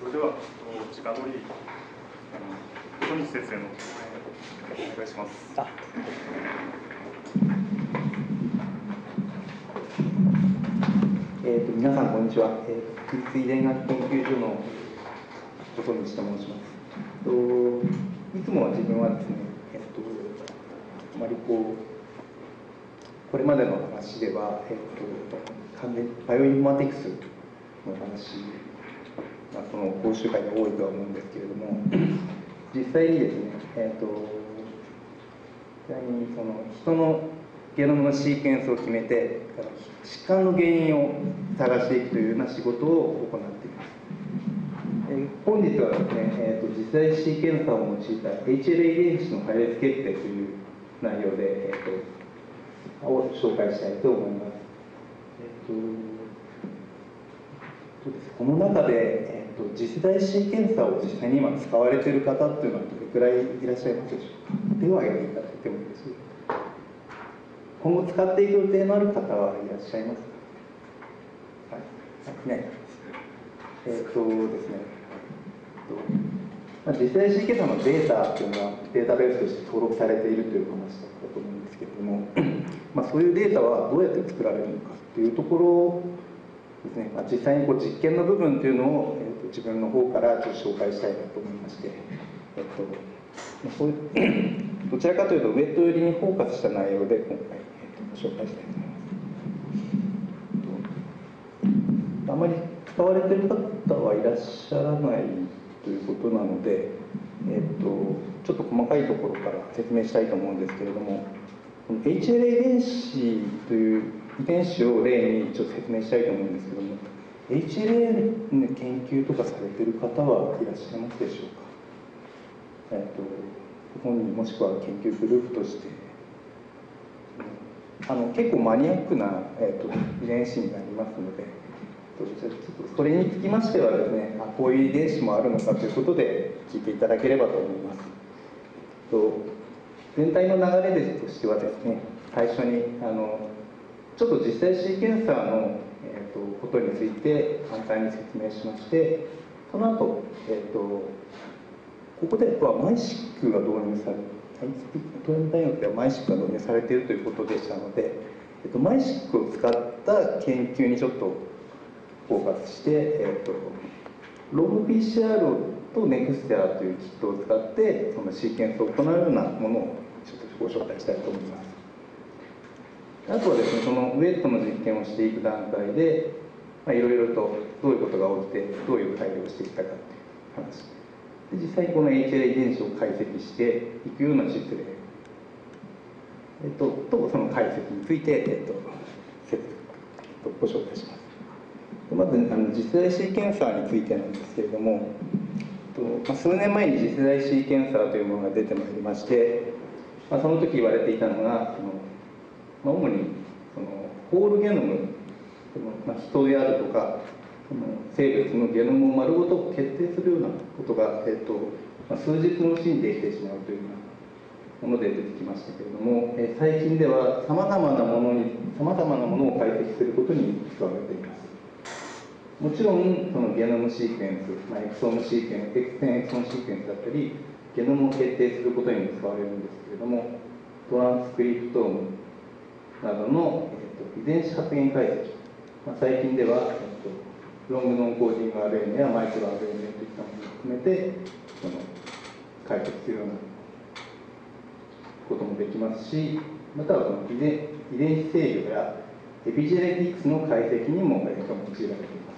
それでは直撮り小西先生のお願いします。 皆さんこんにちは。国立遺伝学研究所の小西と申します。いつもは自分はですね、あまりこれまでの話では、完全にバイオインフォマティクスの話がその講習会が多いとは思うんですけれども、実際にですね、その人のゲノムのシーケンスを決めて疾患の原因を探していくというような仕事を行っています。本日はですね、次世代シーケンサーを用いた HLA 遺伝子の配列決定という内容で、を紹介したいと思います。この中で、次世代シーケンサーを実際に今使われている方っていうのはどれくらいいらっしゃいますでしょうか。手を挙げていただいてもいいですか。今後使っていく予定のある方はいらっしゃいますか。はい、いないですね。次世代シーケンサーのデータというのはデータベースとして登録されているという話だったと思うんですけれども、そういうデータはどうやって作られるのかというところですね、実際に実験の部分というのを、自分の方から紹介したいなと思いまして、どちらかというとウェット寄りにフォーカスした内容で今回、ご紹介したいと思います。あまり使われている方はいらっしゃらないということなので、ちょっと細かいところから説明したいと思うんですけれども、HLA 遺伝子という遺伝子を例にちょっと説明したいと思うんですけども、HLA の研究とかされている方はいらっしゃいますでしょうか。本人もしくは研究グループとして結構マニアックな、遺伝子になりますので、それにつきましてはですね、こういう遺伝子もあるのかということで聞いていただければと思います。全体の流れとしてはですね、最初にちょっと実際シーケンサーの、ことについて簡単に説明しまして、その後、ここではマイシックが導入されトレンド大学ではマイシックが導入されているということでしたので、マイシックを使った研究にちょっとフォーカスして、ローグ PCR と NextER というキットを使ってそのシーケンスを行うようなものをちょっとご紹介したいと思います。あとはですね、そのウェットの実験をしていく段階で、いろいろとどういうことが起きてどういう改良をしていったかという話で、実際にこの HLA 遺伝子を解析していくような実例、とその解析について、ご紹介します。まず次世代シーケンサーについてなんですけれども、数年前に次世代シーケンサーというものが出てまいりまして、その時言われていたのが主にホールゲノム、人であるとか生物のゲノムを丸ごと決定するようなことが、数日のうちにできてしまうというようなもので出てきましたけれども、最近ではさまざまなものを解析することに使われています。もちろんそのゲノムシークエンス、エクソームシークエンス、X線エクソームシークエンスだったりゲノムを決定することにも使われるんですけれども、トランスクリプトームなどの、遺伝子発現解析、最近では、ロングノンコーディング RNA やマイクロ RNA といったものを含めて解析するようなこともできますし、またはその遺伝子制御やエピジェネティクスの解析にも用いられています。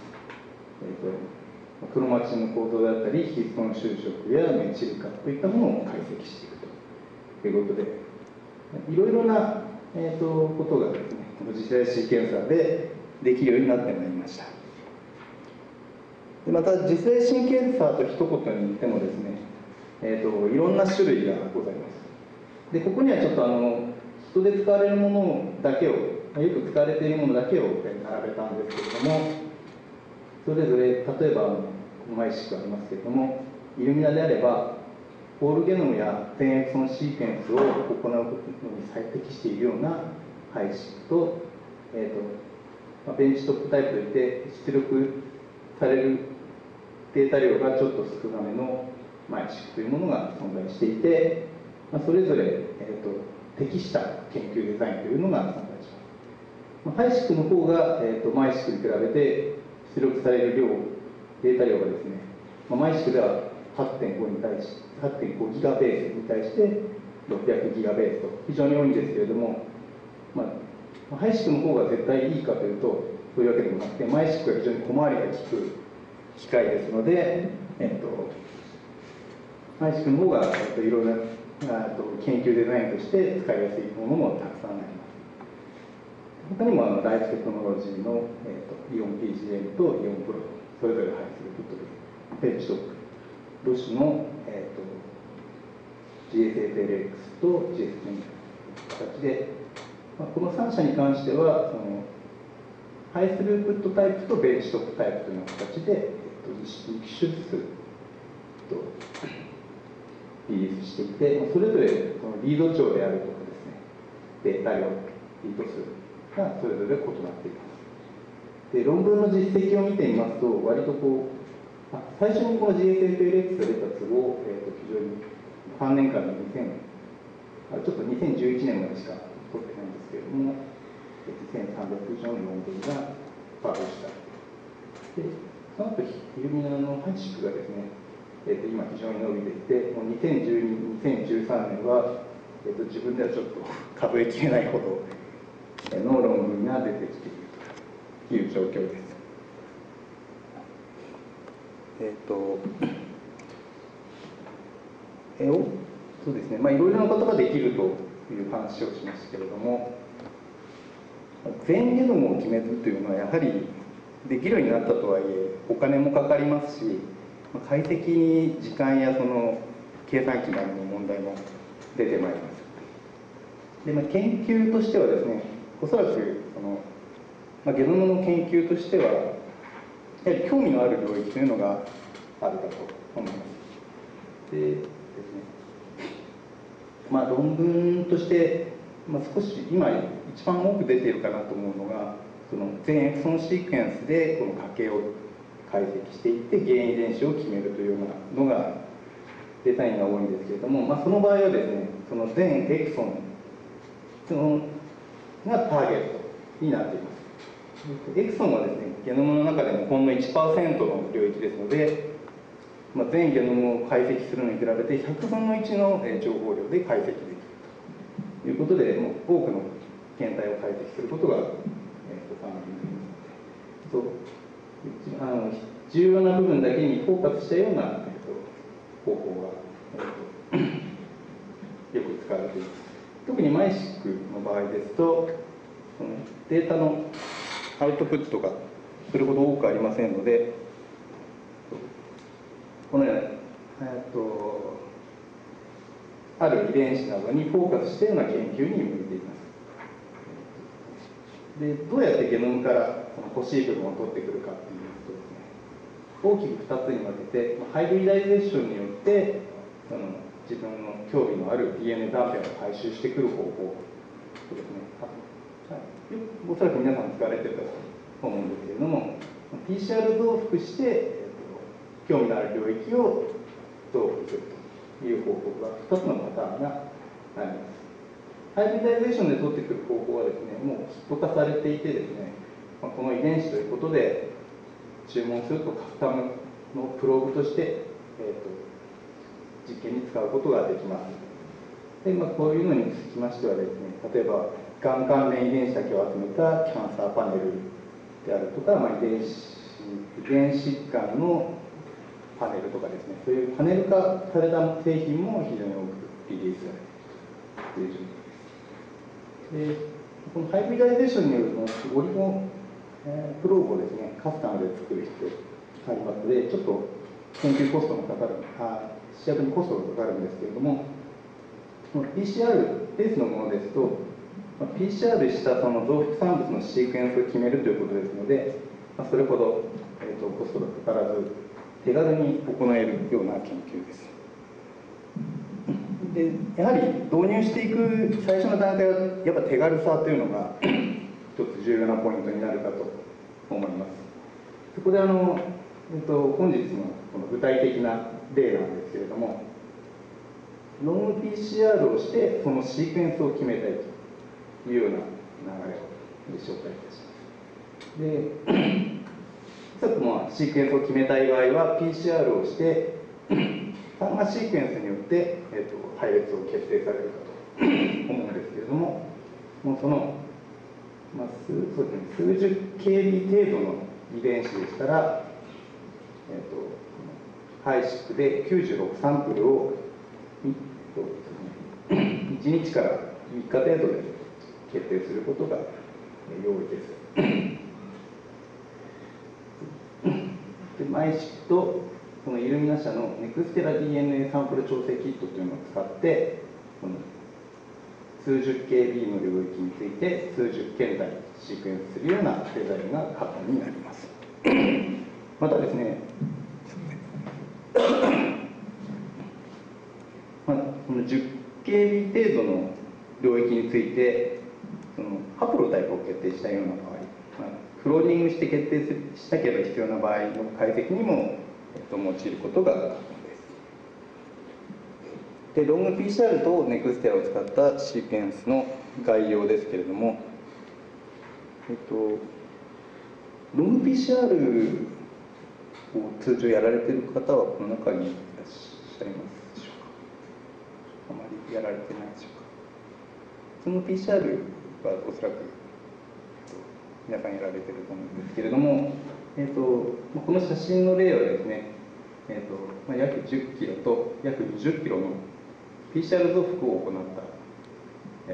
クロマチンの構造であったりヒストン収縮やメチル化といったものを解析していくということで、いろいろな、ことがですね、次世代シーケンサーでできるようになってまいりました。でまた次世代シーケンサーと一言に言ってもですね、いろんな種類がございます。でここにはちょっと人で使われるものだけを、よく使われているものだけを並べたんですけれども、それぞれ例えばマイシックありますけれども、イルミナであればホールゲノムや1000エクソンシーケンスを行うことに最適しているようなハイシックと、ベンチトップタイプといって出力されるデータ量がちょっと少なめのマイシクというものが存在していて、それぞれ、適した研究デザインというのが存在します。ハイシクの方が、マイシクに比べて出力される量、データ量がですね、マイシクでは8.5に対し8.5ギガベースに対して600ギガベースと非常に多いんですけれども、ハイシクの方が絶対いいかというとそういうわけでもなくて、マイシクが非常に小回りが利く機械ですので、マイシクの方が、いろいろな研究デザインとして使いやすいものもたくさんあります。他にもライフテクノロジーの、イオン PGM とイオンプロそれぞれ配するキットです。ペッチトック、ロッシュの、GSFLX と GS10 という形で、この3社に関してはハイスループットタイプとベンチトップタイプというような形で、2機種ずつリリースしていて、それぞれそのリード長であるとかですね、データ量、リード数がそれぞれ異なっています。で、論文の実績を見てみますと、割と最初にこの GSFLX が出た都合、非常に3年間のちょっと2011年までしか取ってないんですけれども、1300以上の論文がパブリッシュされて、その後イルミナのハイシクがですね、今非常に伸びていて、もう2012、2013年は、自分ではちょっと数えきれないほどの論文が出てきているという状況です。そうですね、いろいろなことができるという話をしましたけれども、全ゲノムを決めるというのはやはりできるようになったとはいえお金もかかりますし、解析に時間やその計算機などの問題も出てまいります。で、研究としてはですね、おそらくゲノムの研究としてはやはり興味のある領域というのがあるかと思います。でですね、論文として、少し今一番多く出ているかなと思うのが、その全エクソンシークエンスでこの家系を解析していって原因遺伝子を決めるというようなのがデザインが多いんですけれども、その場合はですね、その全エクソンがターゲットになっています。エクソンはですね、ゲノムの中でもほんの 1% の領域ですので、全ゲノムを解析するのに比べて100分の1の情報量で解析できるということで、多くの検体を解析することが可能になります。重要な部分だけにフォーカスしたような方法がよく使われています。特にマイシクの場合ですと、データのアウトプットがそれほど多くありませんので、このようなある遺伝子などにフォーカスしたような研究に向いています。で、どうやってゲノムから欲しい部分を取ってくるかっていうとですね、大きく2つに分けて、ハイブリダイゼーションによって自分の興味のある DNA 断片を回収してくる方法ですね。おそらく皆さん使われているかと思うんですけれども、 PCR 増幅して興味のある領域を増幅するという方法が2つのパターンがあります。ハイブリダイゼーションで取ってくる方法はですね、もうキット化されていてですね、この遺伝子ということで注文するとカスタムのプローブとして、実験に使うことができます。で、こういうのにつきましてはですね、例えばがん関連遺伝子だけを集めたキャンサーパネルであるとか、遺伝疾患のパネルとかですね、そういうパネル化された製品も非常に多くリリースされているという状況です。で、このハイブリダイゼーションによるオリゴプローブをですね、カスタムで作る必要がありますので、ちょっと研究コストもかかる、試薬にコストがかかるんですけれども、PCR ベースのものですと、PCR でしたその増幅産物のシークエンスを決めるということですので、それほど、コストがかからず、手軽に行えるような研究です。で、やはり導入していく最初の段階は、やっぱ手軽さというのが一つ重要なポイントになるかと思います。そこで本日のこの具体的な例なんですけれども、ロング PCR をしてそのシークエンスを決めたいというような流れを紹介いたします。で、一つもシークエンスを決めたい場合は PCR をして単がシークエンスによって、配列を決定されるかと思うんですけれども、もうその、そうですね、数十 KB 程度の遺伝子でしたら、ハイシックで96サンプルを1日から3日程度で決定することが容易です。でマイシックとこのイルミナ社のネクステラ DNA サンプル調整キットというのを使ってこの数十 KB の領域について数十検体シークエンスするようなデザインが可能になります。またですね、この 10KB 程度の領域についてそのハプロタイプを決定したような場合、クローニングして決定しなければ必要な場合の解析にも、用いることが可能です。で、ロング PCR とネクステラを使ったシークエンスの概要ですけれども、ロング PCR を通常やられている方はこの中にいらっしゃいますでしょうか。あまりやられてないでしょうか。普通の PCR はおそらく皆さんやられていると思うんですけれども、この写真の例はですね、約10キロと約20キロの PCR 増幅を行った、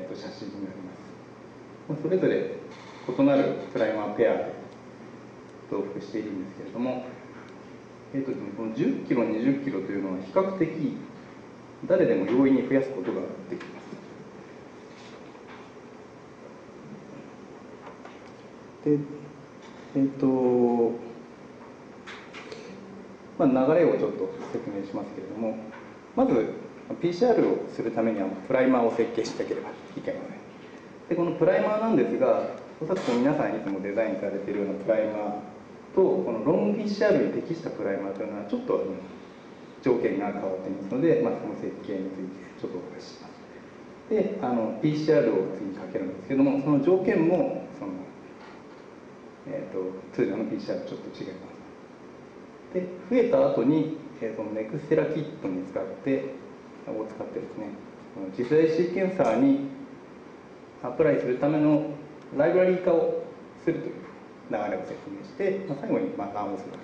写真になります。それぞれ異なるプライマーペアで増幅しているんですけれども、この10キロ、20キロというのは比較的誰でも容易に増やすことができます。で、流れをちょっと説明しますけれども、まず PCR をするためにはプライマーを設計しなければいけません。で、このプライマーなんですが、おそらく皆さんいつもデザインされているようなプライマーとこのロング PCR に適したプライマーというのはちょっと条件が変わっていますので、その設計についてちょっとお話しします。で、PCR を次にかけるんですけども、その条件も通常の PCR とちょっと違います。で、増えた後に、そのネクステラキットに使ってですね、次世代シーケンサーにアプライするためのライブラリー化をするという流れを説明して、最後にランをするわ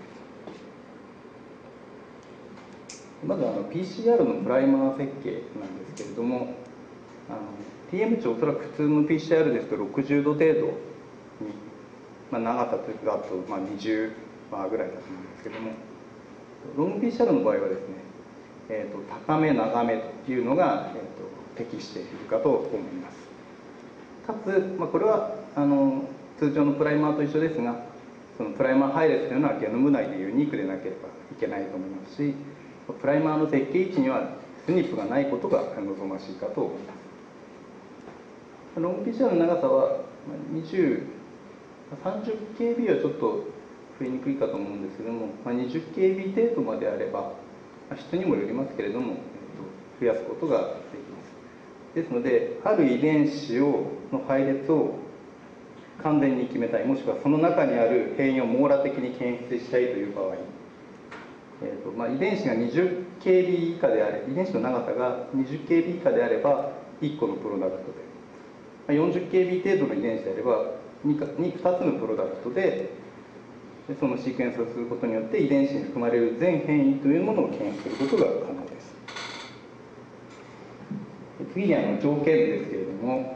けです。まずPCR のプライマー設計なんですけれども、TM 値おそらく普通の PCR ですと60度程度に、長さというとあと20バーぐらいだと思うんですけども、ロング PCR の場合はですね、高め長めというのが、適しているかと思います。かつ、これは通常のプライマーと一緒ですが、そのプライマー配列というのはゲノム内でユニークでなければいけないと思いますし、プライマーの設計位置にはスニップがないことが望ましいかと思います。ロング PCR の長さは30KB はちょっと増えにくいかと思うんですけども、20KB 程度まであれば、質にもよりますけれども、増やすことができます。ですので、ある遺伝子の配列を完全に決めたい、もしくはその中にある変異を網羅的に検出したいという場合、遺伝子が 20KB 以下であれ、遺伝子の長さが 20KB 以下であれば1個のプロダクトで、40KB 程度の遺伝子であれば2つのプロダクトでそのシークエンスをすることによって遺伝子に含まれる全変異というものを検出することが可能です。次に条件ですけれども、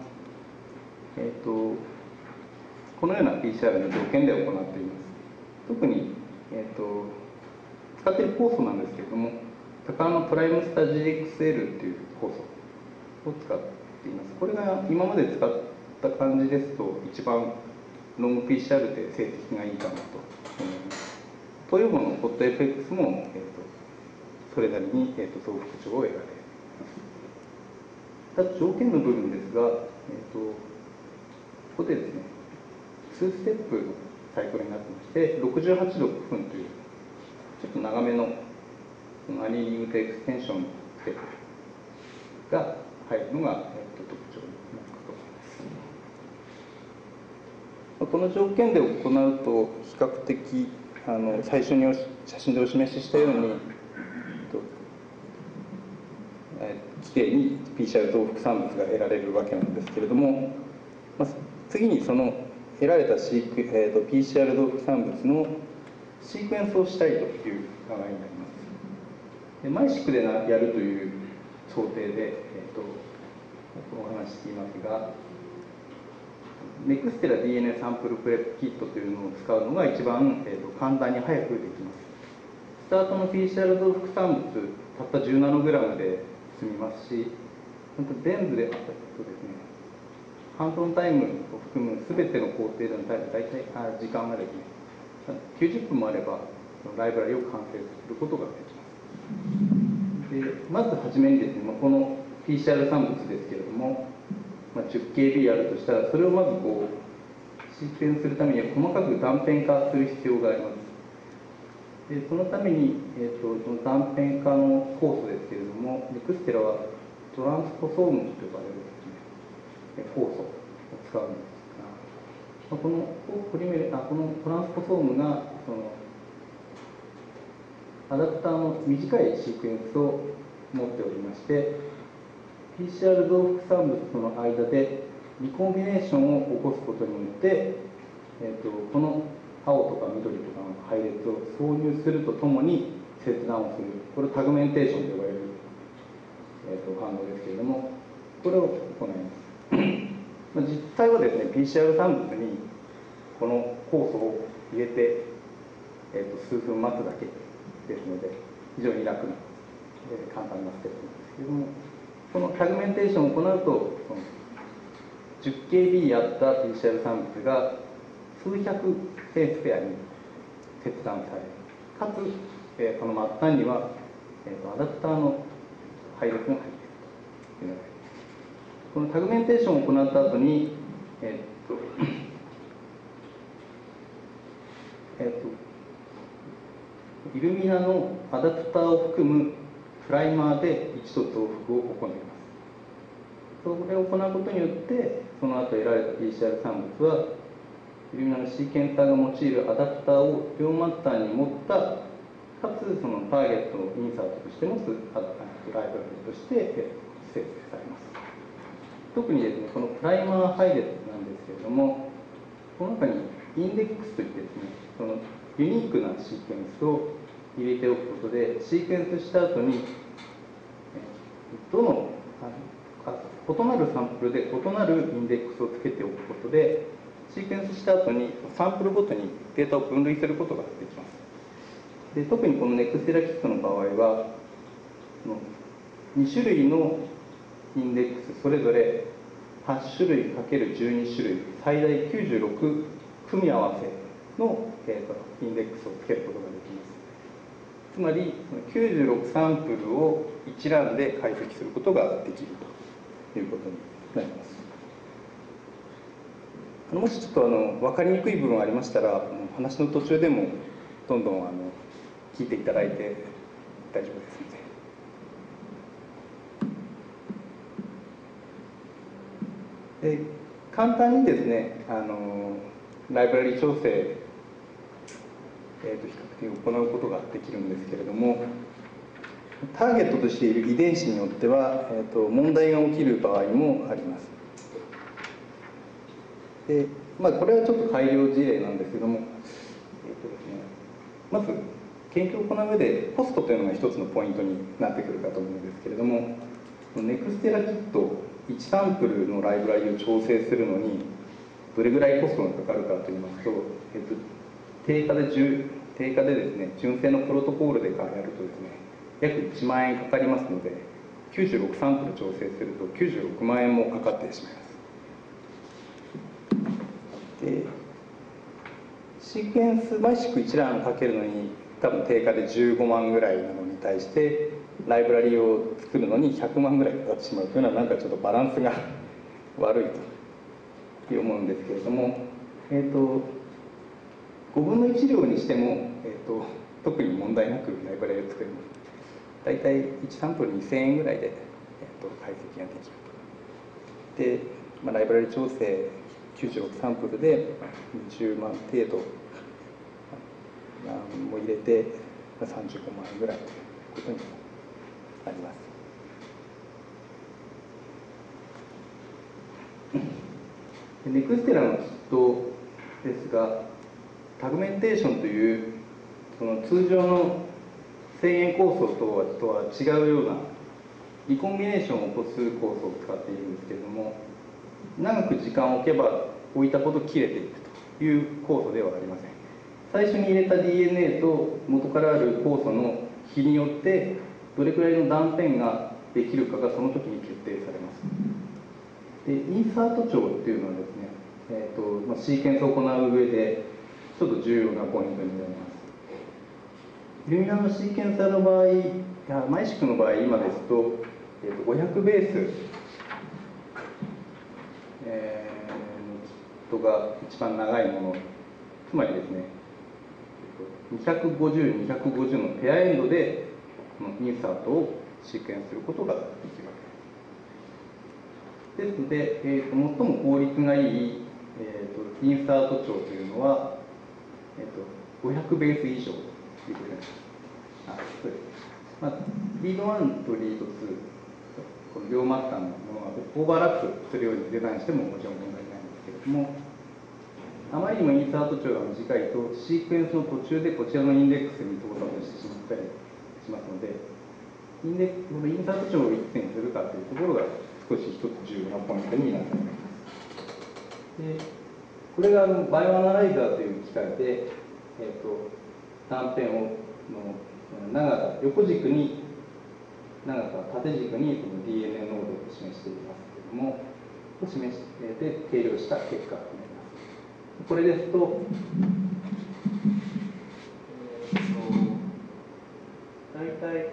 このような PCR の条件で行っています。特に、使っている酵素なんですけれども、高のプライムスタ GXL という酵素を使っています。これが今まで使った感じですと一番ロング PCR で成績がいいかなと思います。東洋語のホット FX も、それなりに、増幅値を得られます。ただ条件の部分ですが、ここでですね、2ステップのサイクルになってまして、68度分というちょっと長めのアニリングとエクステンションが入るのが、特徴になるかと思います。この条件で行うと比較的最初に写真でお示ししたようにきれいに PCR 増幅産物が得られるわけなんですけれども、次にその得られたPCR 増幅産物のシークエンスをしたいという考えになります。でマイシックでやるという想定で、お話ししていますが、ネクステラ DNA サンプルプレップキットというのを使うのが一番、簡単に早くできます。スタートの PCR 増幅産物たった10ナノグラムで済みますし、全部で、ハンドルタイムを含む全ての工程でのタイム、大体時間がですね、90分もあればライブラリを完成することができます。でまずはじめにですね、この PCR 産物ですけれども、10 KB あるとしたら、それをまずシークエンスするためには細かく断片化する必要があります。でそのために、その断片化の酵素ですけれども、ネクステラはトランスポソームと呼ばれるですね、酵素を使うんですが、このトランスポソームがアダプターの短いシークエンスを持っておりまして、PCR 増幅産物との間でリコンビネーションを起こすことによって、この青とか緑とかの配列を挿入するとともに切断をする、これをタグメンテーションと呼ばれる、反応ですけれども、これを行います。実際はですね、 PCR 産物にこの酵素を入れて、数分待つだけですので、非常に楽な、簡単なステップなんですけれども、このタグメンテーションを行うと、10 KB あった PCR 産物が数百センスペアに切断され、かつ、この末端には、アダプターの配列が入っているというのがあります。このタグメンテーションを行った後に、イルミナのアダプターを含むプライマーで一度増幅を行います。それを行うことによって、その後得られた PCR 産物は、イルミナのシーケンサーが用いるアダプターを両末端に持った、かつそのターゲットをインサートとして持つライブラリとして生成されます。特にですね、このプライマー配列なんですけれども、この中にインデックスといってですね、そのユニークなシーケンスを入れておくことで、シーケンスした後にどの異なるサンプルで異なるインデックスをつけておくことで、シーケンスした後にサンプルごとにデータを分類することができます。で特にこのネクステラキットの場合は、2種類のインデックスそれぞれ8種類 ×12 種類最大96組み合わせの、インデックスをつけることができます。つまり96サンプルを一覧で解析することができるということになります。もしちょっと分かりにくい部分がありましたら、話の途中でもどんどん聞いていただいて大丈夫ですので。簡単にですね、ライブラリ調整、比較的行うことができるんですけれども、ターゲットとしている遺伝子によっては、問題が起きる場合もあります。でこれはちょっと改良事例なんですけども、まず研究を行う上でコストというのが一つのポイントになってくるかと思うんですけれども、ネクステラキット1サンプルのライブラリを調整するのにどれぐらいコストがかかるかといいますと、定価でですね、純正のプロトコールでやるとですね、約1万円かかりますので、96サンプル調整すると96万円もかかってしまいます。でシークエンスマイシック一覧をかけるのに多分定価で15万ぐらいなのに対して、ライブラリを作るのに100万ぐらいかかってしまうというのは、なんかちょっとバランスが悪いと思うんですけれども、5分の1量にしても、 特に問題なくライブラリを作れます。大体1サンプル2000円ぐらいで、解析ができると。で、ライブラリ調整96サンプルで20万程度も入れて35万円ぐらいということになります。ネクステラのキットですが、タグメンテーションというその通常の1000円構想とは違うようなリコンビネーションを起こす構想を使っているんですけれども、長く時間を置けば置いたほど切れていくという構想ではありません。最初に入れた DNA と元からある酵素の比によってどれくらいの断片ができるかがその時に決定されます。でインサート帳っていうのはですね、シーケンスを行う上でちょっと重要なポイントになります。イルミナのシーケンサーの場合、マイシクの場合今ですと、500ベース、キットが一番長いもの、つまりですね、250、250のペアエンドでこのインサートをシーケンスすることができるわけです。ですので、最も効率がいい、インサート帳というのは、500ベース以上ということになります。リード1とリード2、この両末端のものがオーバーラップするようにデザインしてももちろん問題ないんですけれども、あまりにもインサート帳が短いと、シークエンスの途中でこちらのインデックスに到達してしまったりしますので、このインサート帳をいくつにするかというところが少し一つ重要なポイントになっています。でこれがバイオアナライザーという機械で、断片を長さ、横軸に長さ、縦軸にその DNA 濃度を示していますけれども、を示して計量した結果になります。これですと、大体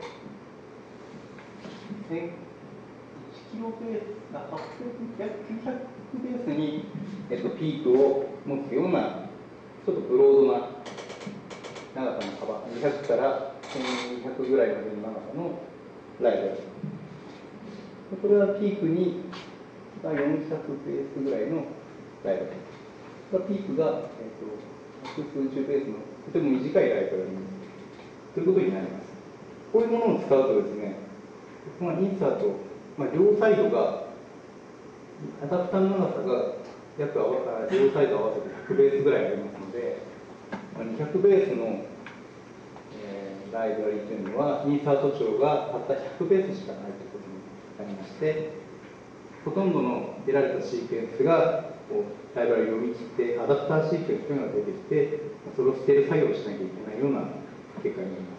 1キロベース、800、約900ベースに、ピークを持つような、ちょっとブロードな長さの幅、200から1200ぐらいまでの長さのライブラリ。これはピークに400ベースぐらいのライブラリ。ピークが、百数十ベースのとても短いライブラリということになります。こういうものを使うとですね、このインサート、両サイドが、アダプターの長さが約両サイド合わせて100ベースぐらいありますので、200ベースの、ライブラリというのは、インサート帳がたった100ベースしかないということになりまして、ほとんどの得られたシーケンスがライブラリを読み切って、アダプターシーケンスというのが出てきて、それを捨てる作業をしなきゃいけないような結果になります。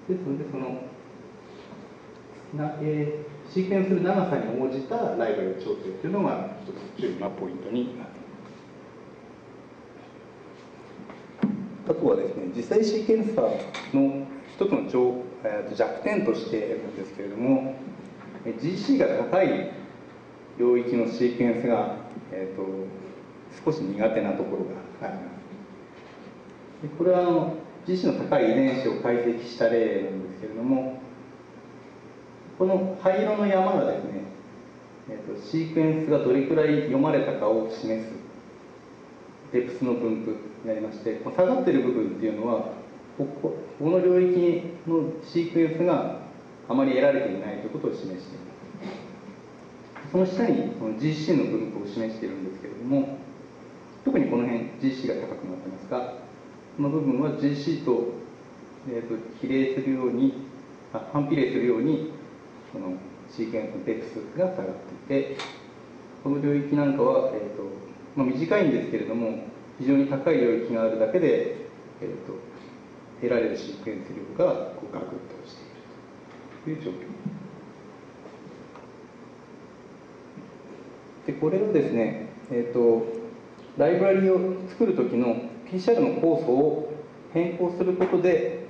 ですので、シーケンスする長さに応じたライブラリ調整というのが一つ重要なポイントになっています。あとはですね、実際シーケンサーの一つの弱点としてなんですけれども、GC が高い領域のシーケンスが、少し苦手なところがあります。でこれはGC の高い遺伝子を解析した例なんですけれども、この灰色の山がですね、シークエンスがどれくらい読まれたかを示すデプスの分布になりまして、下がっている部分っていうのはこの領域のシークエンスがあまり得られていないということを示しています。その下にこの GC の分布を示しているんですけれども、特にこの辺 GC が高くなってますが、この部分は GC と、比例するように反比例するようにこのシーケンスのデプスが下がっていて、この領域なんかは、短いんですけれども、非常に高い領域があるだけで、得られるシークエンス量がガクッとしているという状況で、これをですね、ライブラリを作るときの PCR の酵素を変更することで、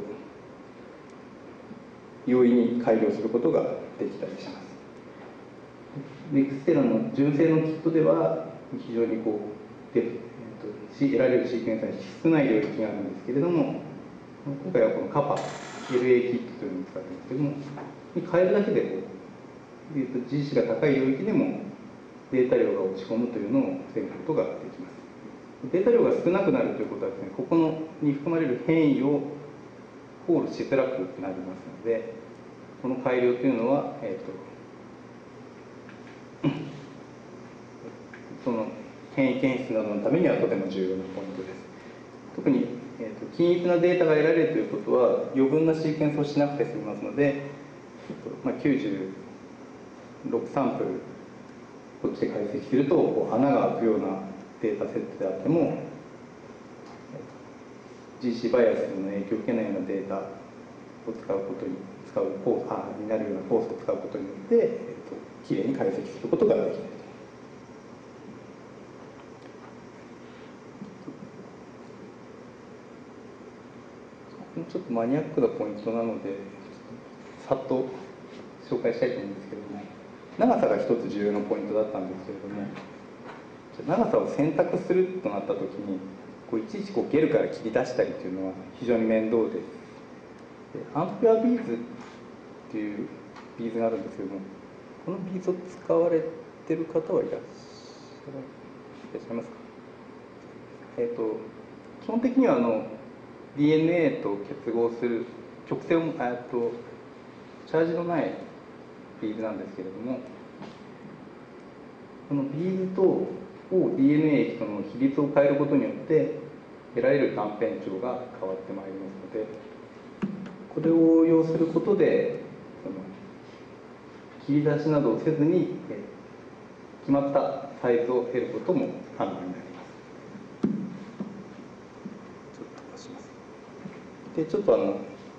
容易に改良することができたりします。ネクステラの純正のキットでは非常に得られるシーケンサーに少ない領域があるんですけれども、 今回はこのカパ LA キットというのを使っていますけども、に変えるだけでこう、GC が高い領域でもデータ量が落ち込むというのを防ぐことができます。データ量が少なくなるということはですね、ここに含まれる変異をコールしづらくなりますので、この改良というのは、その変異検出などのためにはとても重要なポイントです。特に、均一なデータが得られるということは余分なシーケンスをしなくて済みますので、96サンプルとして解析すると穴が開くようなデータセットであっても GC バイアスの影響を受けないようなデータをになるようなコースを使うことによって、きれいに解析することができる。ちょっとマニアックなポイントなのでさっと紹介したいと思うんですけれども、長さが一つ重要なポイントだったんですけれども、長さを選択するとなった時にいちいちゲルから切り出したりというのは非常に面倒です。アンプュアビーズっていうビーズがあるんですけども、このビーズを使われてる方はいらっしゃいますか？基本的にはDNA と結合する直線チャージのないビーズなんですけれども、このビーズと DNA 液との比率を変えることによって得られる断片長が変わってまいりますので、これを応用することで切り出しなどをせずに決まったサイズを得ることも可能になります。ちょっと飛ばします。で、ちょっと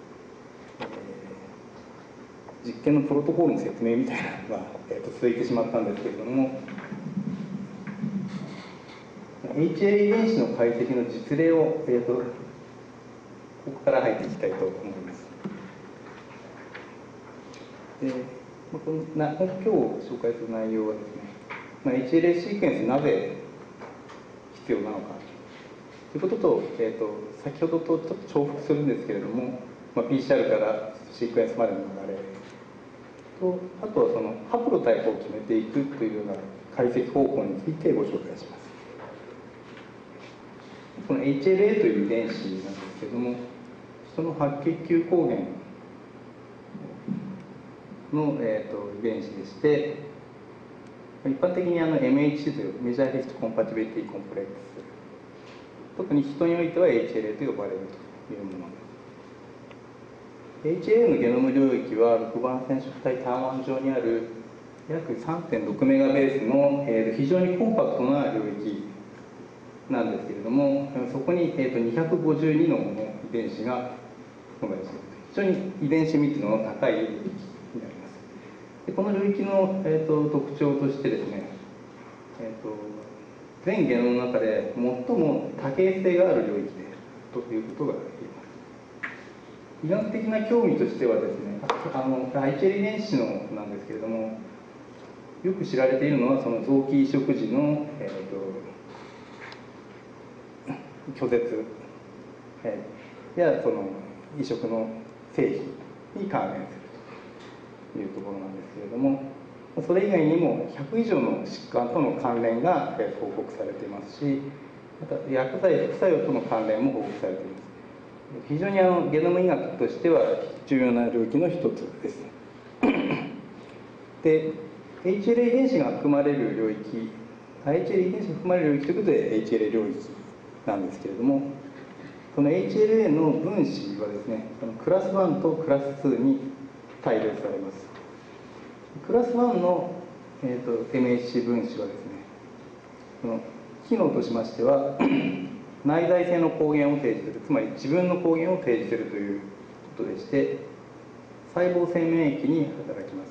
実験のプロトコールの説明みたいなのが、続いてしまったんですけれども、HLA 遺伝子の解析の実例を、ここから入っていきたいと思います。で、今日紹介する内容はですね、HLA シーケンスなぜ必要なのかということと、先ほどとちょっと重複するんですけれども、PCR からシークエンスまでの流れと、あとはそのハプロタイプを決めていくというような解析方法についてご紹介します。この HLA という遺伝子なんですけれども、その白血球抗原の、遺伝子でして、一般的にMHC というメジャーヒストコンパティビリティコンプレックス、特に人においては HLA と呼ばれるというものです。HLA のゲノム領域は6番染色体ターマン上にある約 3.6 メガベースの、非常にコンパクトな領域なんですけれども、そこに、252の遺伝子が含まれている非常に遺伝子密度の高い領域になります。でこの領域の、特徴としてですね、全ゲノムの中で最も多形性がある領域であるということが言えます。医学的な興味としてはですね、HLA 遺伝子のなんですけれども、よく知られているのはその臓器移植時の、拒絶、やその移植の成否に関連するというところなんですけれども、それ以外にも100以上の疾患との関連が報告されていますし、また薬剤副作用との関連も報告されています。非常にゲノム医学としては重要な領域の一つです。で、HLA 遺伝子が含まれる領域、HLA 遺伝子が含まれる領域ということで HLA 領域なんですけれども、この HLA の分子はですね、クラス1とクラス2に大量されます。クラス1の、MHC 分子はですね、その機能としましては内在性の抗原を提示する、つまり自分の抗原を提示するということでして、細胞性免疫に働きます。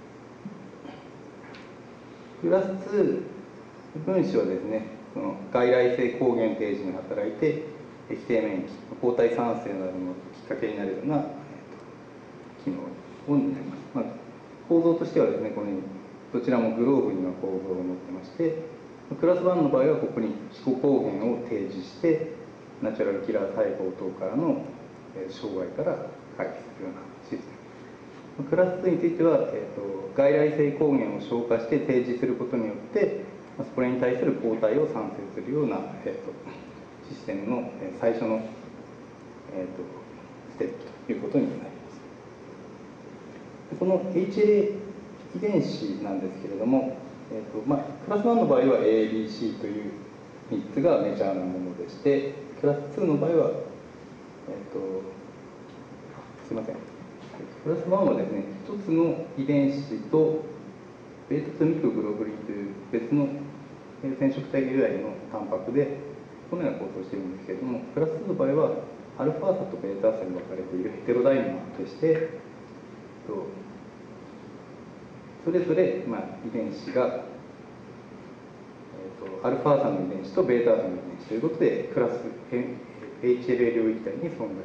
クラス2分子はですね、その外来性抗原提示に働いて液性免疫、抗体産生などのきっかけになるような機能になります。構造としてはですね、このようにどちらもグローブには構造を持ってまして、クラス1の場合はここに自己抗原を提示してナチュラルキラー細胞等からの障害から回避するようなシステム。クラス2については、外来性抗原を消化して提示することによって、そこに対する抗体を産生するような、システムの最初の、ステップということになります。この HLA 遺伝子なんですけれども、クラス1の場合は ABC という3つがメジャーなものでして、クラス2の場合は、すいません、クラス1はですね、1つの遺伝子とベータ2ミクログロブリンという別の染色体由来のタンパクでこのような構造をしているんですけれども、クラス2の場合はアルファーサとベーターサに分かれているヘテロダイナーでして、それぞれ、遺伝子が、アルファーサの遺伝子とベーターサの遺伝子ということでクラス HLA 領域体に存在しています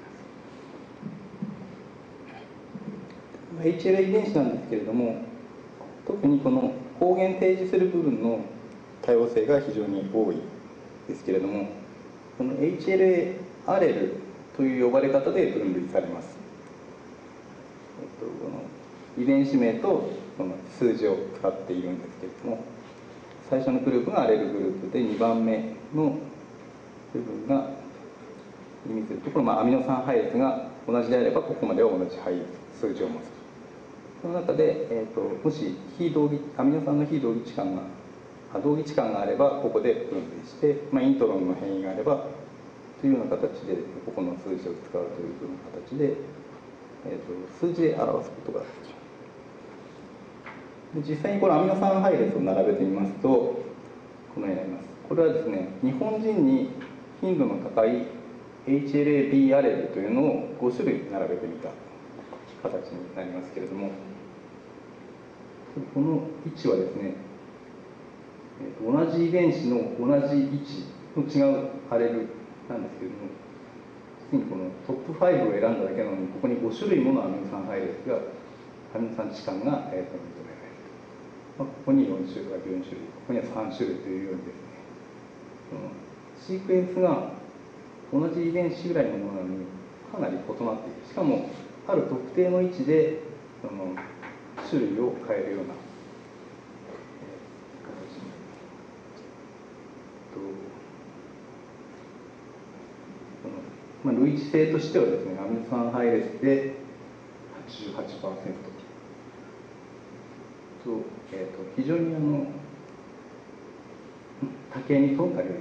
。HLA 遺伝子なんですけれども、特にこの抗原提示する部分の多様性が非常に多いですけれども、この HLA アレルという呼ばれ方で分類されます。この遺伝子名とこの数字を使っているんですけれども、最初のグループがアレルグループで、2番目の部分が意味するところ、アミノ酸配列が同じであればここまでは同じ数字を持つ。その中で、もしアミノ酸の非同義置換があればここで分類して、イントロンの変異があればというような形でここの数字を使うというような形で、数字で表すことができます。実際にこのアミノ酸配列を並べてみますとこのようになります。これはですね、日本人に頻度の高い HLA-B アレルというのを5種類並べてみた形になりますけれども、この位置はですね、同じ遺伝子の同じ位置の違うアレルなんですけれども、実にこのトップ5を選んだだけなのに、ここに5種類ものアミノ酸配列が、アミノ酸置換が認められる。ここに4種類、ここには3種類というようにですね、シークエンスが同じ遺伝子由来のものなのにかなり異なっている。しかもある特定の位置でその種類を変えるような形になります。類似性としてはですね、アミノ酸配列で 88% と、非常に多形に富んだ領域です。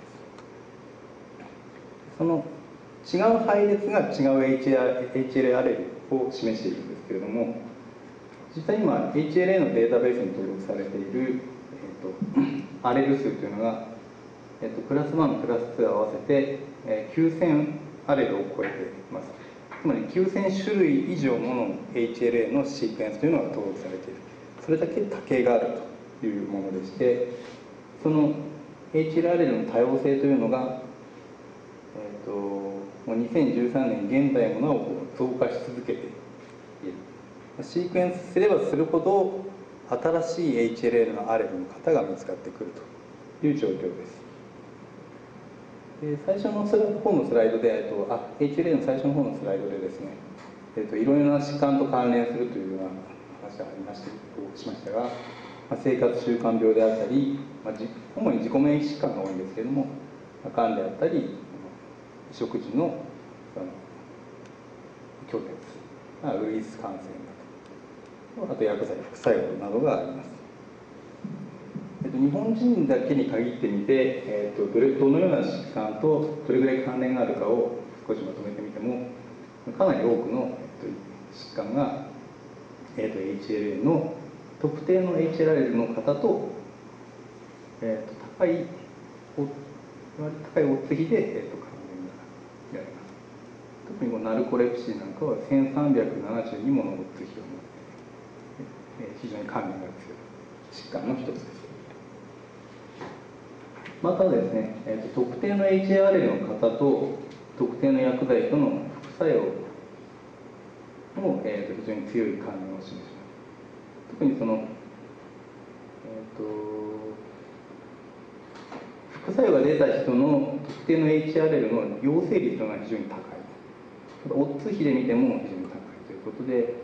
その違う配列が違う HLA アレルを示しているんですけれども、実際今 HLA のデータベースに登録されている、アレル数というのが、クラス1、クラス2合わせて、9000アレルを超えています。つまり9000種類以上もの HLA のシークエンスというのが登録されている。それだけ多形があるというものでして、その HLA アレルの多様性というのが、2013年現在もなお増加し続けている。シークエンスすればするほど新しい HLA のアレルの型が見つかってくるという状況です。で最初の方のスライドで、HLA の最初の方のスライドでですね、いろいろな疾患と関連するというような話がありましたが、生活習慣病であったり、主に自己免疫疾患が多いんですけれども、がんであったり、食事の拒絶、ウイルス感染など、あと薬剤副作用などがあります。日本人だけに限ってみて、どのような疾患とどれぐらい関連があるかを少しまとめてみても、かなり多くの疾患が、HLA の特定の HLA の方と、高いオッズ比で、関連が見られます。特にナルコレプシーなんかは1372ものオッズ比を持って、非常に関連が強い疾患の一つです。またですね、特定の HLA の方と特定の薬剤との副作用も、非常に強い関連を示します。特にその、副作用が出た人の特定の HLA の陽性率が非常に高い。 オッズ比で見ても非常に高いということで、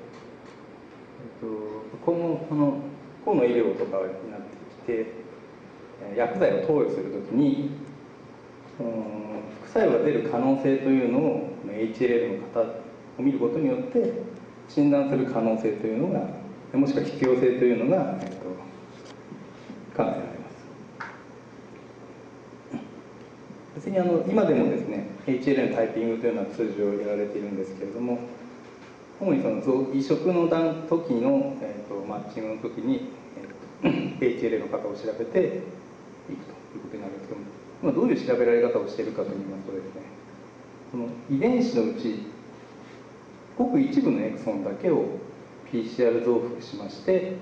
今後河野医療とかになってきて薬剤を投与するときに副作用が出る可能性というのを HLL の方を見ることによって診断する可能性というのがもしくは必要性というのが考えられます。別に今でもですね HLL のタイピングというのは通常やられているんですけれども、主に移植の時の、マッチングの時に、HLA の方を調べていくということになるんですけども、今どういう調べられ方をしているかといいますとですね、この遺伝子のうちごく一部のエクソンだけを PCR 増幅しまして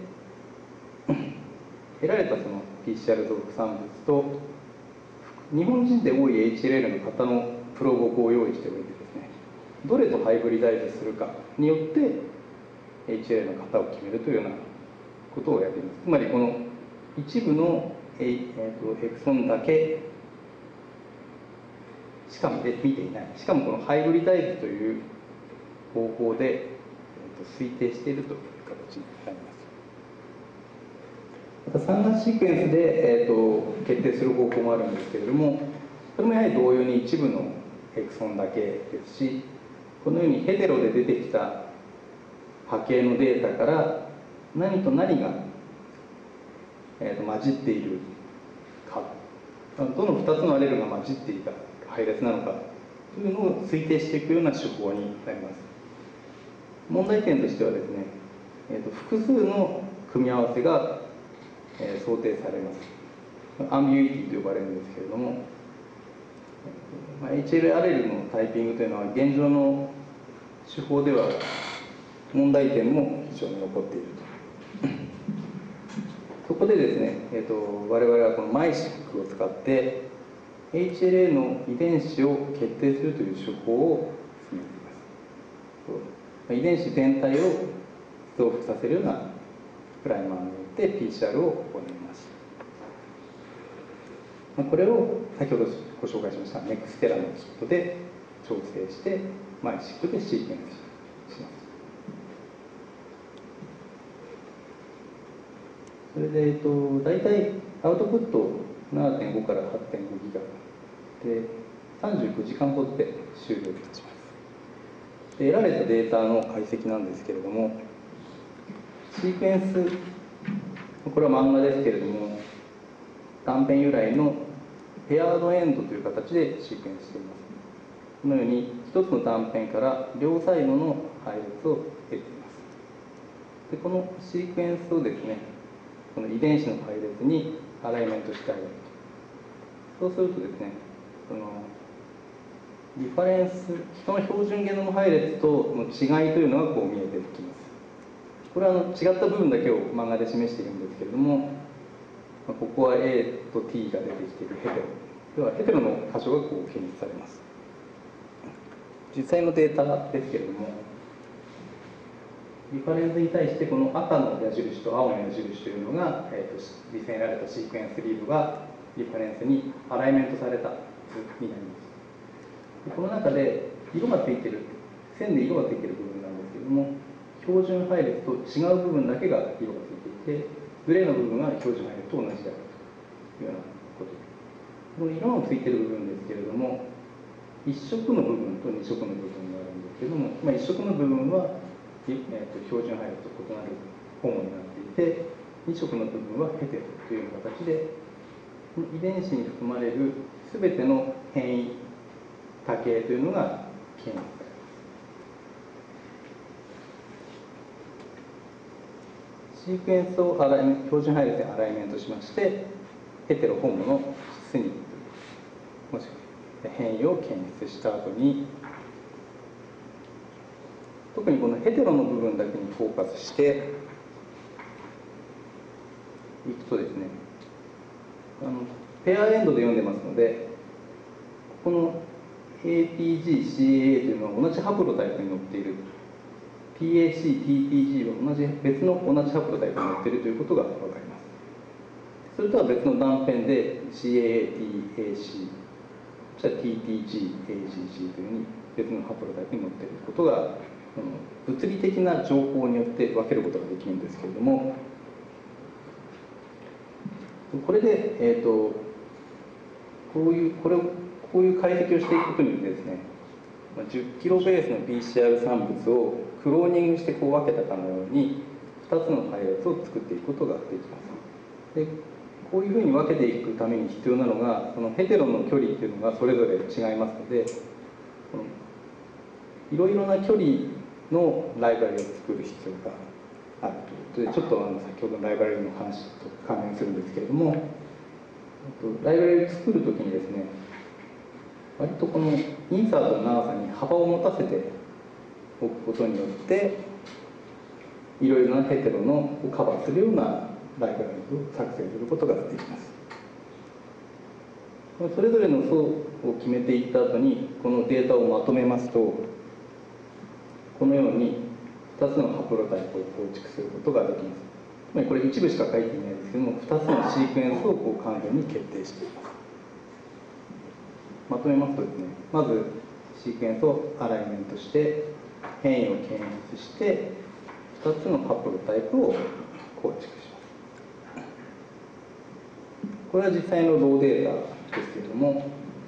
得られたその PCR 増幅産物と日本人で多い HLL の方のプロボコを用意しておいてですね、どれとハイブリダイズするかによって HLL の型を決めるというようなことをやっています。つまりこの一部のエクソンだけしか見ていない、しかもこのハイブリダイズという方法で推定しているという形になります。また3月シークエンスで、決定する方法もあるんですけれども、それもやはり同様に一部のエクソンだけですし、このようにヘテロで出てきた波形のデータから何と何が、混じっているか、どの2つのアレルが混じっていた配列なのかというのを推定していくような手法になります。問題点としてはですね、複数の組み合わせが、想定されます。アンビュイティと呼ばれるんですけれども、HL アレルのタイピングというのは現状の手法では問題点も非常に残っていると。そこでですね、我々はこのマイシックを使って HLA の遺伝子を決定するという手法を進めています。遺伝子全体を増幅させるようなプライマーによって PCR を行います。これを先ほどご紹介しましたネクステラのキットで調整してマイシックでシーケンスします。それで、大体アウトプット 7.5 から 8.5 ギガで39時間ほどで終了いたします。で得られたデータの解析なんですけれども、シークエンス、これは漫画ですけれども、断片由来のペアードエンドという形でシークエンスしています。このように一つの断片から両サイドの配列を得ています。でこのシークエンスをですね、この遺伝子の配列にアライメントしてあげると。そうするとですね、リファレンス、人の標準ゲノム配列との違いというのがこう見えてきます。これは違った部分だけを漫画で示しているんですけれども、ここは A と T が出てきているヘテロではヘテロの箇所がこう検出されます。実際のデータですけれども、リファレンスに対してこの赤の矢印と青の矢印というのが、実際に得られたシークエンスリーブがリファレンスにアライメントされた図になります。この中で色がついている、線で色がついている部分なんですけれども、標準配列と違う部分だけが色がついていて、グレーの部分が標準配列と同じであるというようなことです。この色のついている部分ですけれども、1色の部分と2色の部分があるんですけれども、1色の部分は標準配列と異なるホモになっていて、2色の部分はヘテロというような形で、この遺伝子に含まれるすべての変異多形というのが検出されます。シークエンスを標準配列にアライメントしまして、ヘテロホモのスニップ、もしくは変異を検出した後に、特にこのヘテロの部分だけにフォーカスしていくとですね、ペアエンドで読んでますので、この ATG、CAA というのは同じハプロタイプに載っている、TAC、TTG は別の同じハプロタイプに載っているということが分かります。それとは別の断片で CAA、TAC、 ちら TTG、AGG というふうに別のハプロタイプに載っていることが、物理的な情報によって分けることができるんですけれども、これで、こういう解析をしていくことによってですね、10キロベースの PCR 産物をクローニングしてこう分けたかのように2つの配列を作っていくことができます。でこういうふうに分けていくために必要なのが、そのヘテロの距離っていうのがそれぞれ違いますので、いろいろな距離のライブラリを作る必要があるということで、ちょっと先ほどのライブラリの話と関連するんですけれども、ライブラリを作るときにですね、割とこのインサートの長さに幅を持たせておくことによって、いろいろなヘテロのをカバーするようなライブラリを作成することができます。それぞれの層を決めていった後に、このデータをまとめますと、このように2つのハプロタイプを構築することができます。つまりこれ一部しか書いていないですけども、2つのシークエンスを完全に決定しています。まとめますとですね、まずシークエンスをアライメントして、変異を検出して、2つのハプロタイプを構築します。これは実際のローデータですけれども、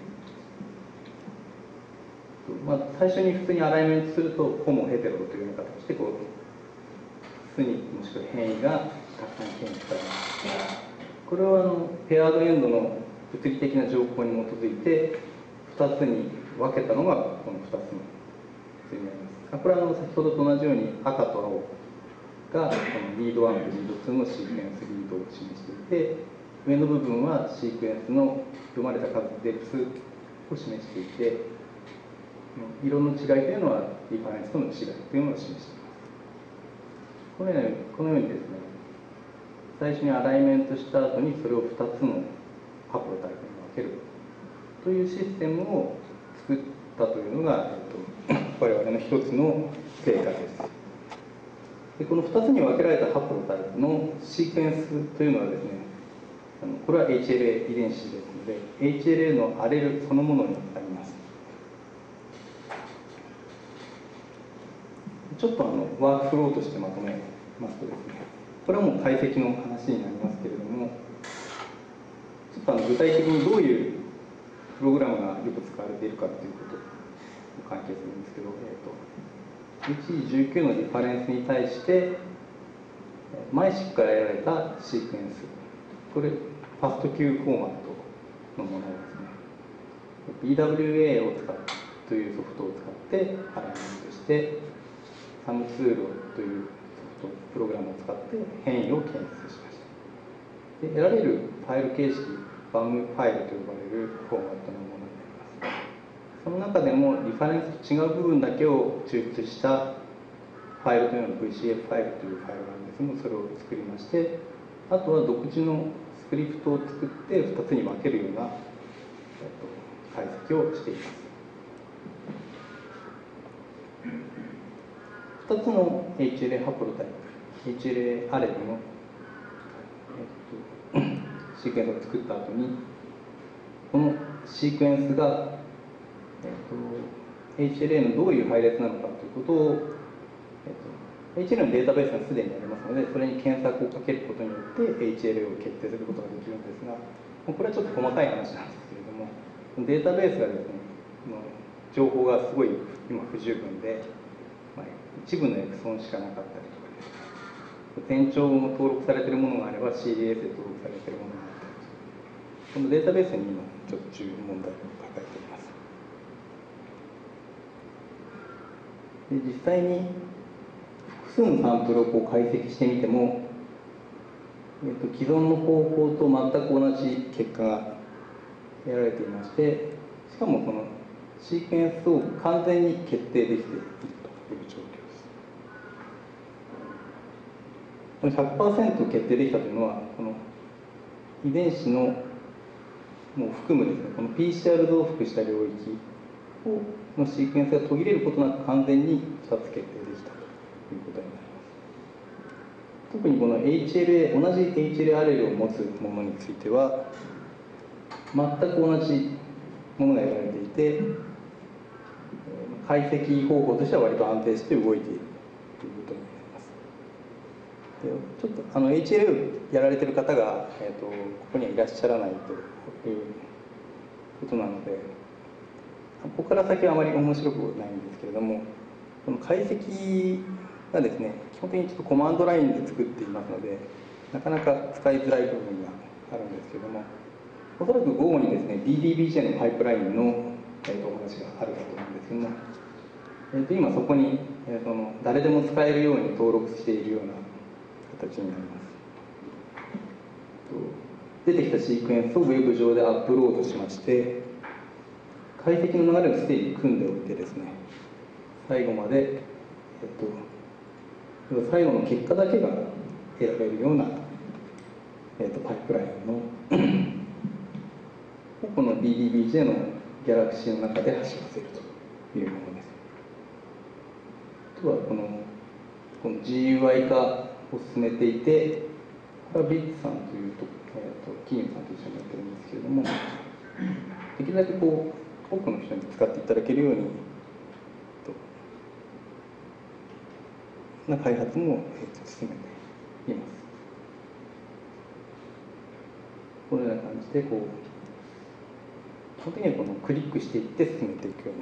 最初に普通にアライメントすると、ホモヘテロというような形で巣にもしくは変異がたくさん検出されます。これはペアードエンドの物理的な情報に基づいて2つに分けたのがこの2つの図になります。これは先ほどと同じように赤と青がこのリード1とリード2のシークエンスリードを示していて、上の部分はシークエンスの読まれた数デプスを示していて、色の違いというのはリファレンスとの違いというのを示しています。このようにですね、最初にアライメントした後にそれを2つのハプロタイプに分けるというシステムを作ったというのが、我々の一つの成果です。でこの2つに分けられたハプロタイプのシークエンスというのはですね、これは HLA 遺伝子ですので、HLA のアレルそのものにあります。ちょっとワークフローとしてまとめますとですね、これはもう解析の話になりますけれども、ちょっと具体的にどういうプログラムがよく使われているかということと関係するんですけど、119のリファレンスに対して毎式から得られたシークエンス、これファスト Q フォーマットのものですね。 BWA を使うというソフトを使ってアライメントして、サムツールというソフトプログラムを使って変異を検出しました。で得られるファイル形式、バムファイルと呼ばれるフォーマットのものになります。その中でもリファレンスと違う部分だけを抽出したファイルというのは VCF ファイルというファイルがあるんですけども、それを作りまして、あとは独自のスクリプトを作って2つに分けるような解析をしています。2つの HLA ハプロタイプ、HLA アレルの、シークエンスを作った後に、このシークエンスが、HLA のどういう配列なのかということを、HLA のデータベースがすでにありますので、それに検索をかけることによって HLA を決定することができるんですが、これはちょっと細かい話なんですけれども、データベースがですね、情報がすごい今不十分で、一部のエクソンしかなかったりとかですね、転調も登録されているものがあれば CDS で登録されているものがあったりとか、このデータベースに今ちょっと重要な問題を抱えています。で実際に複数のサンプルを解析してみても、既存の方法と全く同じ結果が得られていまして、しかもこのシークエンスを完全に決定できているという状況です。この 100% 決定できたというのは、この遺伝子のもう含むですね、この PCR 増幅した領域のシークエンスが途切れることなく完全に2つ決定できたということになります。特にこの HLA、同じ HLA アレルを持つものについては、全く同じものが得られていて、解析方法としては割と安定して動いているということになります。でちょっとHLA をやられている方が、ここにはいらっしゃらないということなので、ここから先はあまり面白くないんですけれども、この解析がですね、基本的にちょっとコマンドラインで作っていますので、なかなか使いづらい部分があるんですけれども、おそらく午後にですね DDBJ のパイプラインの、お話があるかと思うんですけども、今そこに、誰でも使えるように登録しているような形になります。出てきたシークエンスをウェブ上でアップロードしまして、解析の流れをすでに組んでおいてですね、最後まで、最後の結果だけが得られるような、パイプラインのこの DDBJ のギャラクシーの中で走らせるというものです。あとはこの GUI 化を進めていて、これはビッツさんというキームさんと一緒にやってるんですけれども、できるだけ多くの人に使っていただけるようにな開発も進めています。このような感じで基本的にはクリックしていって進めていくよ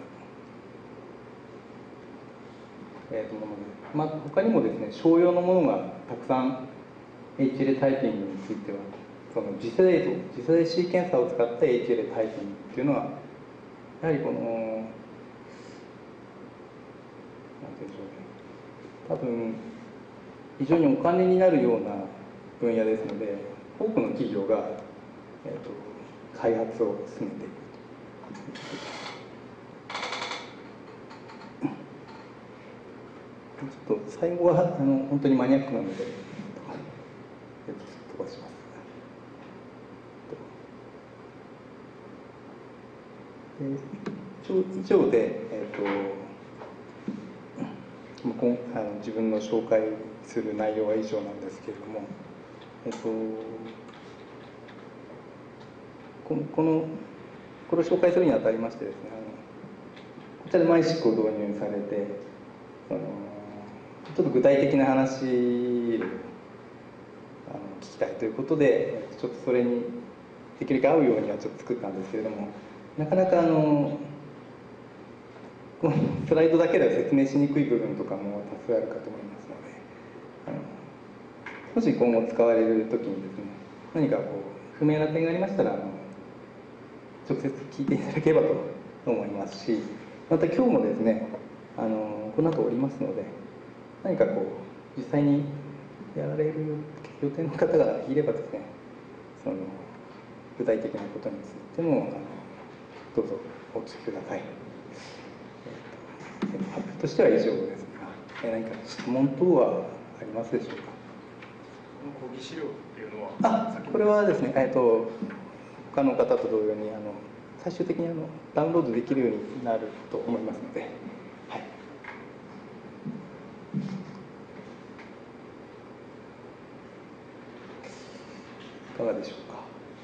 うな、もので、他にもですね、商用のものがたくさん HLA タイピングについては、その次世代シーケンサーを使った HLA タイピングっていうのは、やはりなんていうんでしょうね、多分非常にお金になるような分野ですので、多くの企業が、開発を進めている。ちょっと最後は本当にマニアックなので飛ばします。以上で、自分の紹介する内容は以上なんですけれども、これを紹介するにあたりましてですね、こちらでマイシックを導入されて、ちょっと具体的な話を聞きたいということで、ちょっとそれにできるだけ合うようにはちょっと作ったんですけれども、なかなかこのスライドだけでは説明しにくい部分とかも多数あるかと思いますので、もし今後使われる時にですね、何か不明な点がありましたら直接聞いていただければと思いますし、また今日もですねこの後おりますので、何か実際にやられる予定の方がいればですね、その具体的なことについてもどうぞお聞きください。発表としては以上ですが、何か質問等はありますでしょうか。 この講義資料っていうのは、 これはですね、他の方と同様に最終的にダウンロードできるようになると思いますので、はい、いかがでしょうか。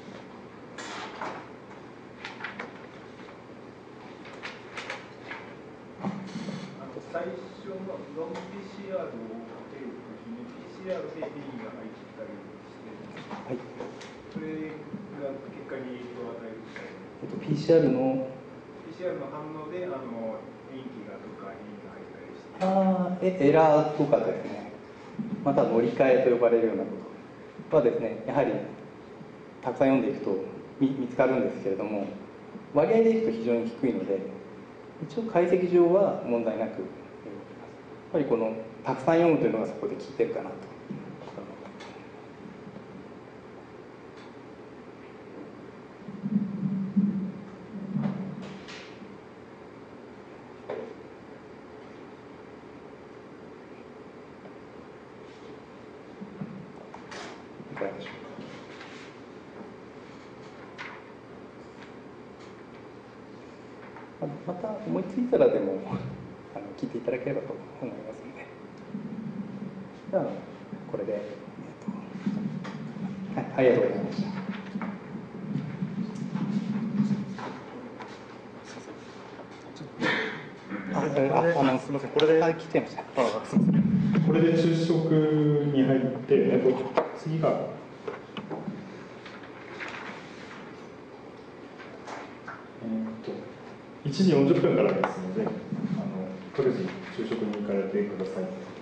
最初のノン PCR をかけるときに PCR で A が入ったりして、はい、それが結果に影響を与えるみたいな。PCR の反応で塩基がとか変が入ったりして。 エラーとかですね、また乗り換えと呼ばれるようなことはですね、やはりたくさん読んでいくと見つかるんですけれども、割合でいくと非常に低いので、一応解析上は問題なく、やっぱりたくさん読むというのがそこで効いてるかなと。いかがでしょうか。また思いついたらでも聞いていただければと思いますので、ではこれで、はい、ありがとうございました。 すみません、これで来てました。 すみません。これで昼食に入って、次が1時40分からですので、各自昼食に行かれてください。